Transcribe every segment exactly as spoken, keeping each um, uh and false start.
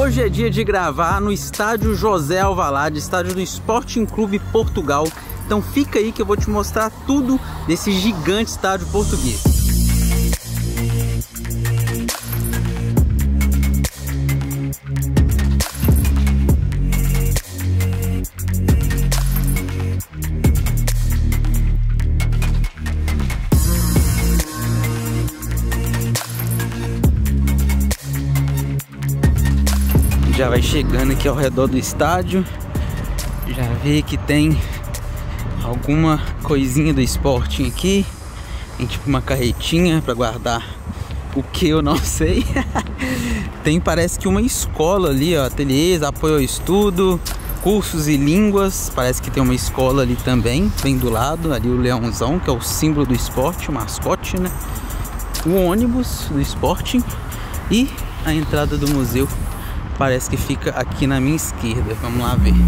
Hoje é dia de gravar no estádio José Alvalade, estádio do Sporting Clube Portugal. Então fica aí que eu vou te mostrar tudo desse gigante estádio português. Já vai chegando aqui ao redor do estádio, já vê que tem alguma coisinha do Sporting aqui, tem tipo uma carretinha para guardar o que eu não sei. Tem, parece que uma escola ali, ó, ateliês, apoio ao estudo, cursos e línguas. Parece que tem uma escola ali também, bem do lado, ali o leãozão, que é o símbolo do esporte, o mascote, né? O ônibus do Sporting e a entrada do museu. Parece que fica aqui na minha esquerda. Vamos lá ver.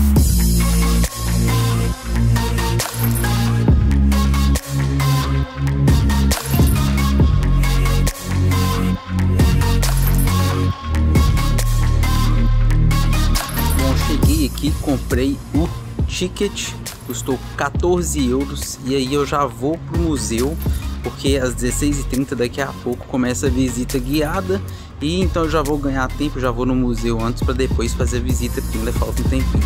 Bom, cheguei aqui, comprei o ticket, custou quatorze euros. E aí eu já vou pro museu, porque às dezesseis e trinta daqui a pouco começa a visita guiada. E então eu já vou ganhar tempo, já vou no museu antes para depois fazer a visita, porque ainda falta um tempinho.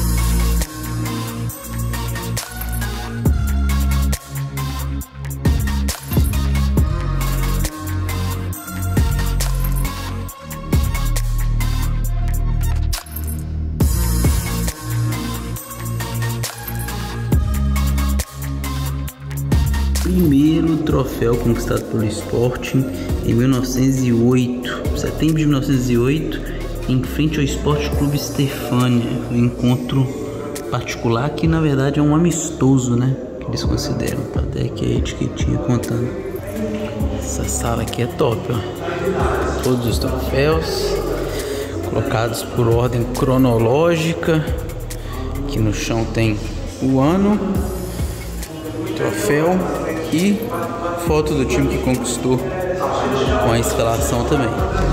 Primeiro troféu conquistado pelo Sporting em mil novecentos e oito, setembro de mil novecentos e oito, em frente ao Sport Clube Stefania, um encontro particular que na verdade é um amistoso, né, que eles consideram. Tá até aqui a etiquetinha contando. Essa sala aqui é top, ó. Todos os troféus colocados por ordem cronológica. Aqui no chão tem o ano, troféu e foto do time que conquistou, com a escalação também.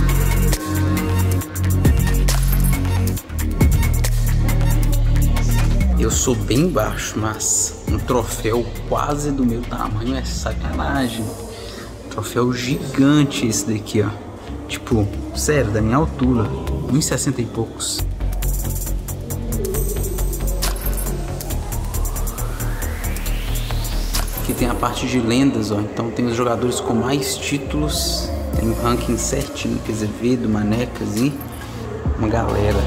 Eu sou bem baixo, mas um troféu quase do meu tamanho é sacanagem. Troféu gigante esse daqui, ó. Tipo, sério, da minha altura, um e sessenta e poucos. Aqui tem a parte de lendas, ó. Então tem os jogadores com mais títulos, tem um ranking certinho, Azevedo, Manecas e uma galera.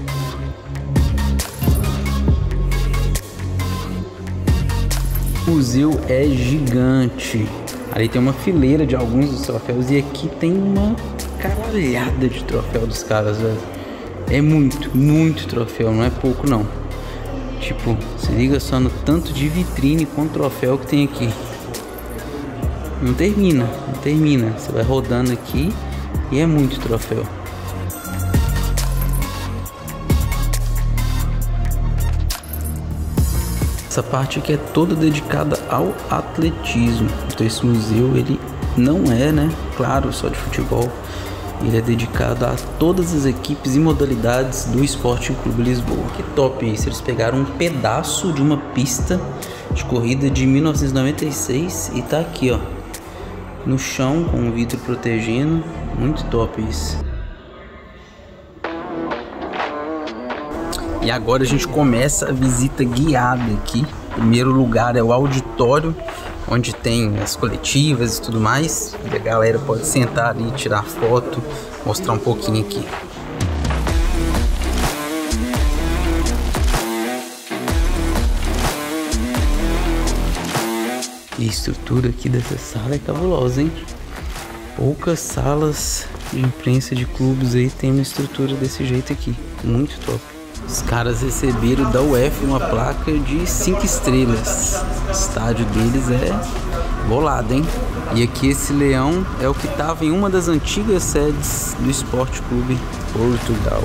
O museu é gigante. Ali tem uma fileira de alguns dos troféus e aqui tem uma caralhada de troféu dos caras, velho. É muito, muito troféu, não é pouco não. Tipo, se liga só no tanto de vitrine com troféu que tem aqui. Não termina, não termina. Você vai rodando aqui e é muito troféu. Essa parte aqui é toda dedicada ao atletismo. Então esse museu, ele não é, né, claro, só de futebol. Ele é dedicado a todas as equipes e modalidades do Sporting Clube Lisboa. Que top isso! Eles pegaram um pedaço de uma pista de corrida de mil novecentos e noventa e seis e tá aqui, ó, no chão com o vidro protegendo. Muito top isso. E agora a gente começa a visita guiada aqui. O primeiro lugar é o auditório, onde tem as coletivas e tudo mais. E a galera pode sentar ali, tirar foto, mostrar um pouquinho aqui. E a estrutura aqui dessa sala é cabulosa, hein? Poucas salas de imprensa de clubes aí tem uma estrutura desse jeito aqui. Muito top. Os caras receberam da UEFA uma placa de cinco estrelas. O estádio deles é bolado, hein? E aqui esse leão é o que estava em uma das antigas sedes do Sport Clube Portugal.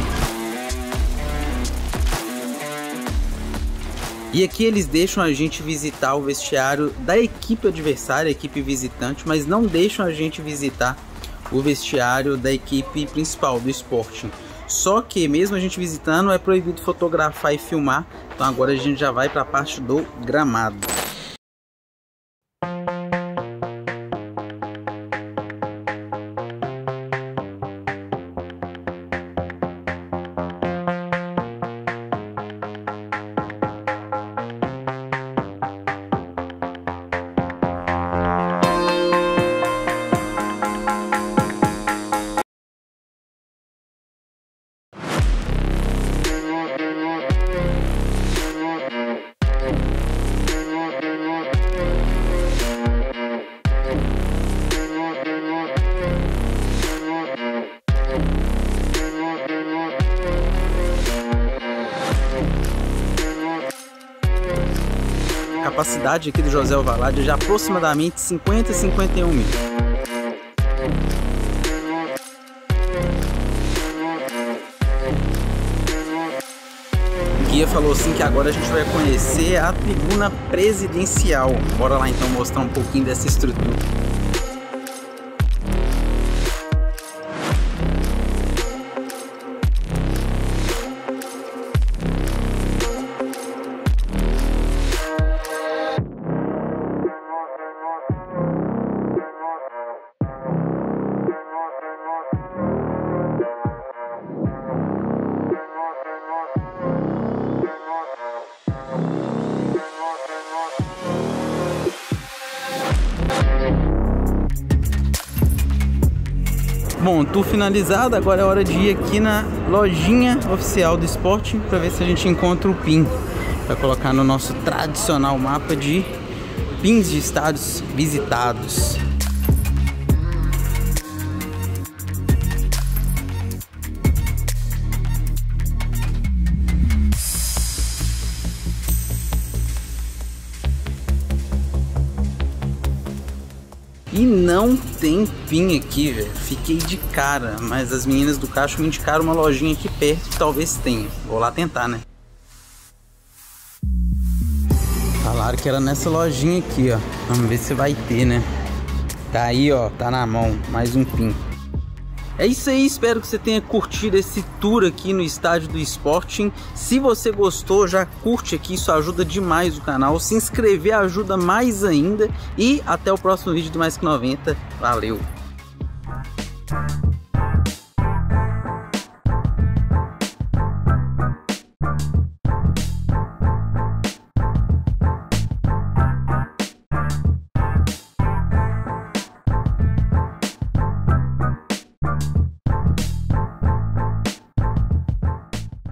E aqui eles deixam a gente visitar o vestiário da equipe adversária, a equipe visitante, mas não deixam a gente visitar o vestiário da equipe principal do Sporting. Só que mesmo a gente visitando, é proibido fotografar e filmar. Então agora a gente já vai para a parte do gramado. A capacidade aqui do José Alvalade é de aproximadamente cinquenta a cinquenta e um mil. O guia falou assim que agora a gente vai conhecer a tribuna presidencial. Bora lá então mostrar um pouquinho dessa estrutura. Bom, tour finalizado, agora é hora de ir aqui na lojinha oficial do Sporting para ver se a gente encontra o pin para colocar no nosso tradicional mapa de pins de estádios visitados. E não tem pin aqui, velho. Fiquei de cara, mas as meninas do caixa me indicaram uma lojinha aqui perto, talvez tenha. Vou lá tentar, né? Falaram que era nessa lojinha aqui, ó. Vamos ver se vai ter, né? Tá aí, ó. Tá na mão. Mais um pin. É isso aí, espero que você tenha curtido esse tour aqui no estádio do Sporting. Se você gostou, já curte aqui, isso ajuda demais o canal. Se inscrever ajuda mais ainda. E até o próximo vídeo do Mais Que noventa. Valeu!